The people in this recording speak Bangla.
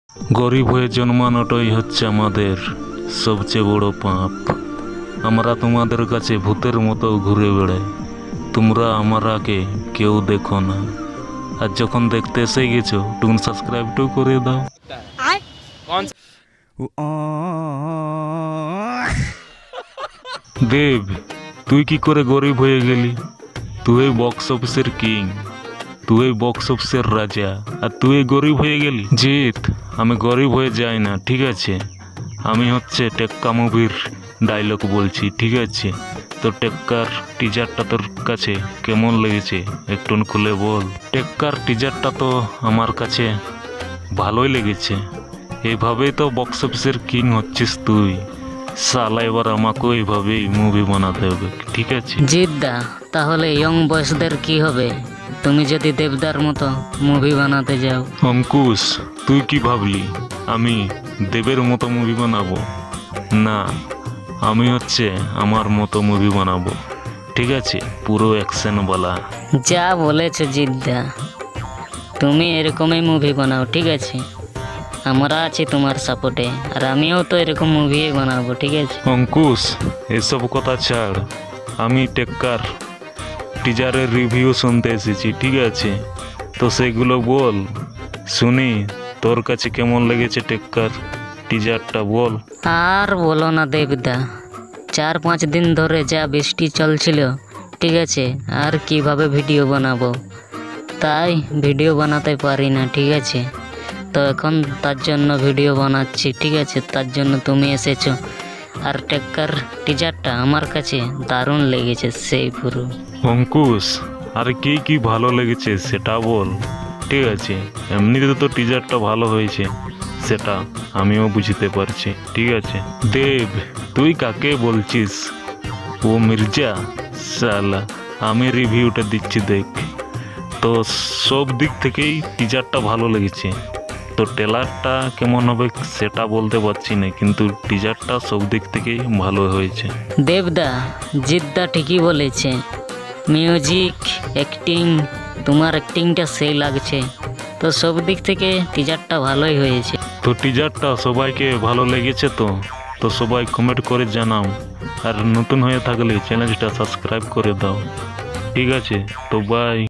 গরিব হয়ে জন্মানোটাই হচ্ছে আমাদের সবচেয়ে বড় পাপ। আমরা তোমাদের কাছে ভূতের মতো ঘুরে বেড়াই, তোমরা আমারাকে কেউ দেখো না। আর যখন দেখতে এসে গেছো টুকুন সাবস্ক্রাইবটাও করে দাও। দেব, তুই কি করে গরিব হয়ে গেলি? তুই বক্স অফিসের কিং, তুই বক্স অফিসের রাজা, আর তুই গরিব হয়ে গেলি? জিৎ, আমি গরিব হয়ে যাই না, ঠিক আছে? আমি হচ্ছে টেক্কা মুভির ডায়লগ বলছি, ঠিক আছে? তো টেক্কার টিজারটা তোর কাছে কেমন লেগেছে একটু খুলে বল। টেক্কার টিজারটা তো আমার কাছে ভালোই লেগেছে। এইভাবেই তো বক্স অফিসের কিং হচ্ছিস তুই। সালা এবার আমাকেও এইভাবেই মুভি বানাতে হবে, ঠিক আছে? জিদ্দা, তাহলে ইয়ং বয়সদের কি হবে তুমি যদি দেবদার মতো মুভি বানাতে যাও? অঙ্কুশ, তুই কি ভাবলি আমি দেবের মতো মুভি বানাবো? না, আমি হচ্ছে আমার মতো মুভি বানাবো, ঠিক আছে? পুরো অ্যাকশনওয়ালা। যা বলেছো জিদ্দা, তুমি এরকমই মুভি বানাও, ঠিক আছে? আমরা আছি তোমার সাপোর্টে, আর আমিও তো এরকম মুভি বানাবো, ঠিক আছে? অঙ্কুশ, এসব কথা ছাড়, আমি টেক্কার টিজারের রিভিউ শুনতে এসেছি, ঠিক আছে? তো সেগুলো বল, শুনি তোর কাছে কেমন লেগেছে টেক্কার টিজারটা, বল। আর বলো না দেবদা, 4-5 দিন ধরে যা বৃষ্টি চলছিল, ঠিক আছে? আর কিভাবে ভিডিও বানাবো, তাই ভিডিও বানাতে পারি না, ঠিক আছে? তো এখন তার জন্য ভিডিও বানাচ্ছি, ঠিক আছে? তার জন্য তুমি এসেছো। আর টেক্কার টিজারটা আমার কাছে দারুণ লেগেছে, সেই পুরো। অঙ্কুশ, আর কি কি ভালো লেগেছে সেটা বল, ঠিক আছে? এমনিতে তো টিজারটা ভালো হয়েছে, সেটা আমিও বুঝতে পারছি, ঠিক আছে? দেব, তুই কাকে বলছিস? ও মির্জা? সালা, আমি রিভিউটা দিচ্ছি দেখ। তো সব দিক থেকেই টিজারটা ভালো লেগেছে। তো ট্রেলারটা কেমন হবে সেটা বলতে পারছি না, কিন্তু টিজারটা সব দিক থেকেই ভালো হয়েছে। দেবদা, জিদ্দা ঠিকই বলেছে। মিউজিক, অ্যাক্টিং, তোমার অ্যাক্টিংটা সেই লাগছে। তো সব দিক থেকে টিজারটা ভালোই হয়েছে। তো টিজারটা সবাইকে ভালো লেগেছে তো? তো সবাই কমেন্ট করে জানাও, আর নতুন হয়ে থাকলে চ্যানেলটা সাবস্ক্রাইব করে দাও, ঠিক আছে? তো বাই।